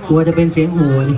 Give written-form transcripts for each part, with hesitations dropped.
กลัวจะเป็นเสียงโห่ดิ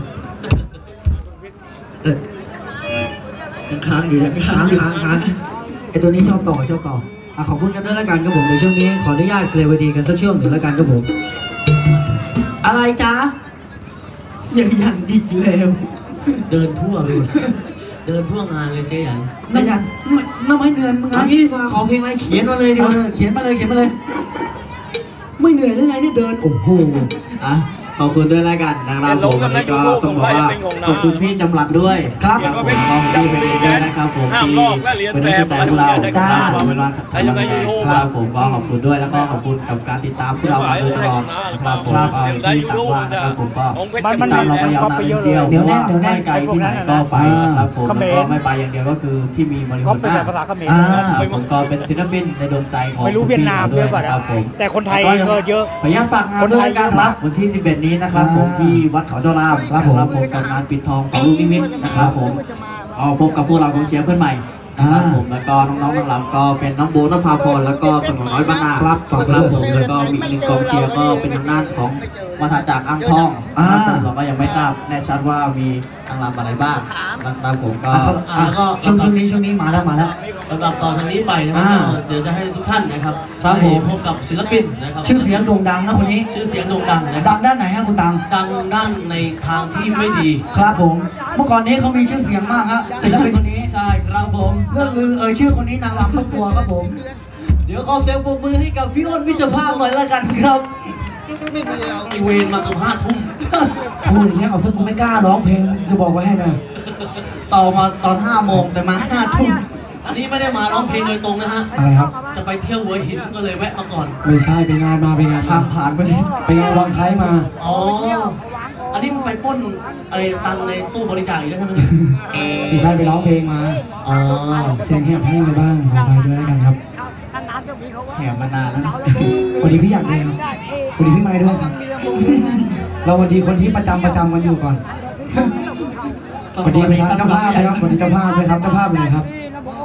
ค้างอยู่ค้างไอตัวนี้ชอบต่อขอบคุณกันด้วยแล้วกันครับผมในช่วงนี้ขออนุญาตเคลียร์เวทีกันสักช่วงหนึ่งแล้วกันครับผมอะไรจ๊ะยังดิกแล้วเดินทั่วเลยเดินทั่วงานเลยเจ๊ยันน้ำไม้เหนื่อยมึงนะพี่ฟ้าขอเพลงอะไรเขียนมาเลยดิเขียนมาเลยไม่เหนื่อยหรือไงเนี่ยเดินโอ้โหขอบคุณด้วยแล้วกันนะครับผมวันนี้ก็ต้องบอกว่าขอบคุณพี่จำหลักด้วยครับขอบคุณพี่เป็นด้วยนะครับผมที่เป็นนักแสดงพวกเราจ้าเป็นวันทำงานครับผมก็ขอบคุณด้วยแล้วก็ขอบคุณกับการติดตามพวกเรามาโดยตลอดนะครับผมที่ต่างว่านะครับผมก็ติดตามเรามายาวนานเดียวเดี๋ยวแน่ไกลที่ไหนก็ไปครับผมก็ไม่ไปอย่างเดียวก็คือที่มีบริษัทหน้าผมก็เป็นศิลปินในดวงใจของไม่รู้เวียดนามด้วยนะครับผมแต่คนไทยก็เยอะพยายามฝากงานด้วยกันครับวันที่11นี้นะครับผมที่วัดเขาเจ้ารามครับผมกับงานปิดทองของลูกนิมิตนะครับผมก็พบกับพวกเรากองเชียร์เพื่อนใหม่นะครับผมแล้วก็น้องๆหลังๆก็เป็นน้องโบนภาพรแล้วก็สมองน้อยบ้านนาครับผมแล้วก็มีอีกหนึ่งกองเชียร์ก็เป็นทางด้านของวัฒจากอ่างทองนะครับเราก็ยังไม่ทราบแน่ชัดว่ามีทางรำอะไรบ้างนะครับผมก็ช่วงนี้มาแล้วสำหรับต่อจากนี้ไปนะครับเดี๋ยวจะให้ทุกท่านนะครับพบกับศิลปินนะครับชื่อเสียงโด่งดังนะคนนี้ชื่อเสียงโด่งดังดังด้านไหนฮะคุณตังดังด้านในทางที่ไม่ดีครับผมเมื่อก่อนนี้เขามีชื่อเสียงมากฮะศิลปินคนนี้ใช่ครับผมเรื่องลือชื่อคนนี้นางรำต้องกลัวครับผมเดี๋ยวขอเสียงปรบมือให้กับพี่อ้นมิตรภาพหน่อยละกันครับอีเวนมาเกือบ5 ทุ่มพูดอย่างเงี้ยเอาซะกูไม่กล้าร้องเพลงจะบอกไว้ให้นะต่อมาตอน5 โมงแต่มา5 ทุ่มอันนี้ไม่ได้มาร้องเพลงโดยตรงนะฮะอะไรครับจะไปเที่ยวหัวหินก็เลยแวะมาก่อนไม่ใช่ไปงานทางผ่านไปงานวางไคล้มาอ๋ออันนี้มันไปป้นไอ้ตังในตู้บริจาคอีกแล้วใช่ไหมไม่ใช่ไปร้องเพลงมาอ๋อเสียงแหบแห้งไปบ้างขออภัยด้วยกันครับแหบมานานแล้ววันนี้พี่อยากได้ครับวันนี้พี่ไม่ด้วยครับเราวันดีคนที่ประจำกันอยู่ก่อนวันนี้เจ้าภาพนะครับวันนี้เจ้าภาพด้วยครับเจ้าภาพเลยครับ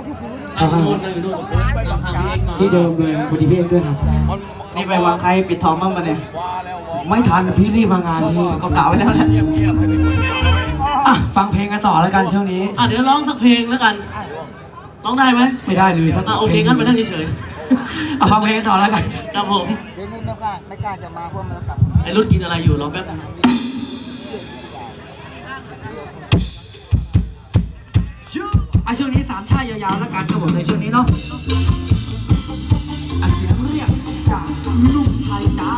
ที่เดิมเลยวันนี้พี่เอกด้วยครับนี่ไปวางใครปิดทองบ้างมาเนี่ยไม่ทันพี่รีบมางานนี้ก็กะไว้แล้วแหละฟังเพลงกันต่อแล้วกันช่วงนี้เดี๋ยวร้องสักเพลงแล้วกันร้องได้ไหมไม่ได้เลยสักโอเคงั้นไปนั่งเฉยๆฟังเพลงกันต่อแล้วกันครับผมเดี๋ยวนี้ไม่กล้าจะมาเพราะมันกลับไอ้รุ่นกินอะไรอยู่รอแป๊บช่วงนี้3 ชาติยาวๆแล้วกันครับผมในช่วงนี้เนาะเสียงเรียกจากลูกไทยจ้า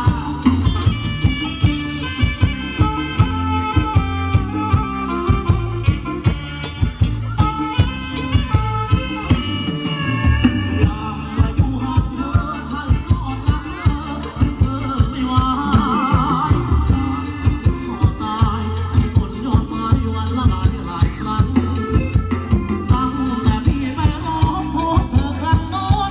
แ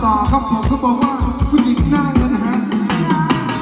ต่อครับผมเขาบอกว่า